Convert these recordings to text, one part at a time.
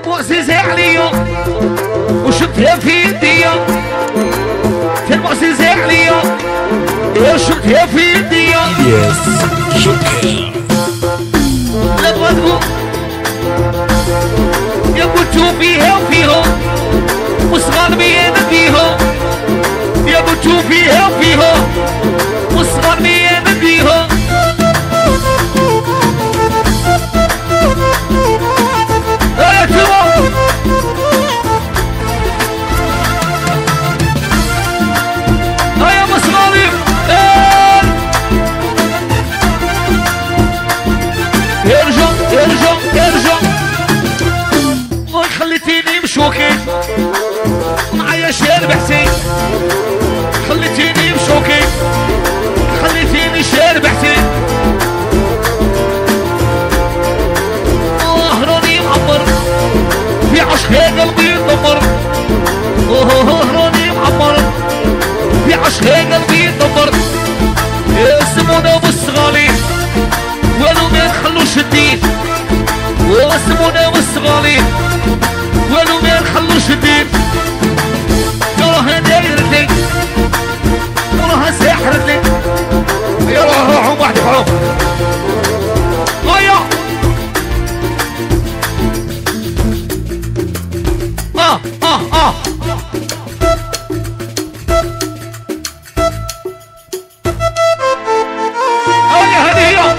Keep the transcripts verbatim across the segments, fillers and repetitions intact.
المعززة عليا وشفتها في يديا المعززة عليا يا شفتها في يديا يس جوكر لا تغدو يا قلتو فيها وفيها وصغار ميانا فيها يا قلتو فيها وفيها وصغار ميانا فيها خليتيني مشوكي معايا شارب حسين خليتيني مشوكي خليتيني شارب حسين اه راني معمر في عشقها قلبي يدمر اه راني معمر في عشقها قلبي يدمر يا سمونة والصغالي ولو ما نخلوش الدين واسمونا والصغالي ولو ما نخلوش الدين وراها دايرتي وراها ساحرتي يا راه روحوا واحد حروف هيا اه اه اه هيا هذه هي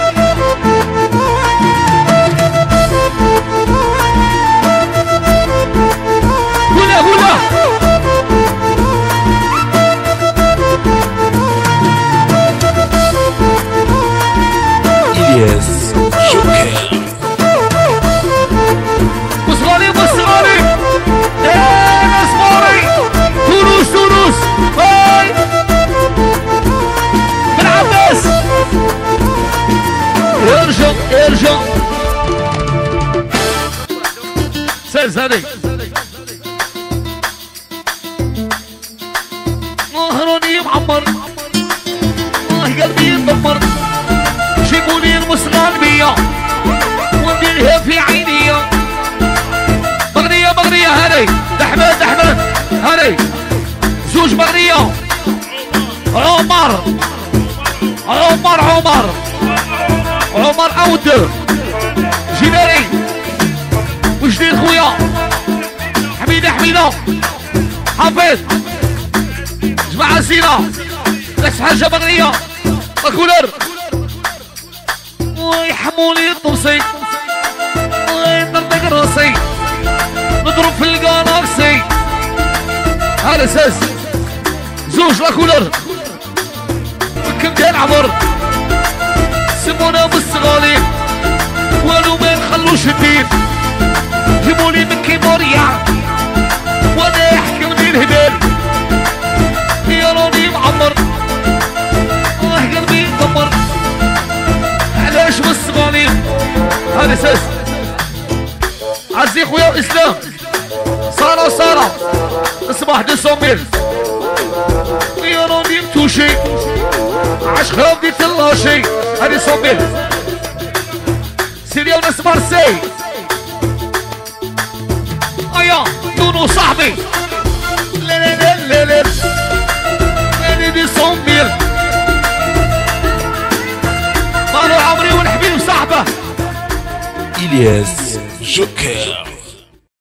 يس جوكر وصغاري وصغاري ايه صغاري تونس تونس هاي بن عباس ارجع ارجع سير ساري مهروني معمر اه قلبي يدمر جيبولي المصغر بيا ونديرها في عينيا مغنية مغنية هاري احمد احمد هاري زوج مغنية عمر عمر عمر عمر عود جباري وجديد خويا حميدة حميدة حافظ جماعة زينة لكس حاجة مغنية الكولر ويحمولي الطوسي ويطرطق راسي نضرب في الجالاكسي هذا اساس زوج لاكولر كم كان عمر سمونا بالصغالي ولو ما نخلوش الدين جيبولي من كيموريا وانا يحكم لي الهبال يا راني معمر اه قلبي يدمر علاش بالصغالي هذا اساس عزي خويا اسلام سارة سارة اصبح دو ميل يا راني متوشي عشقها بديت اللاشي هذه صوميل سيريا وناس مارسي ايا نونو صاحبي لا لا لا لا لا انا دي صوميل مالو عمري والحبيب صاحبه إلياس جوكر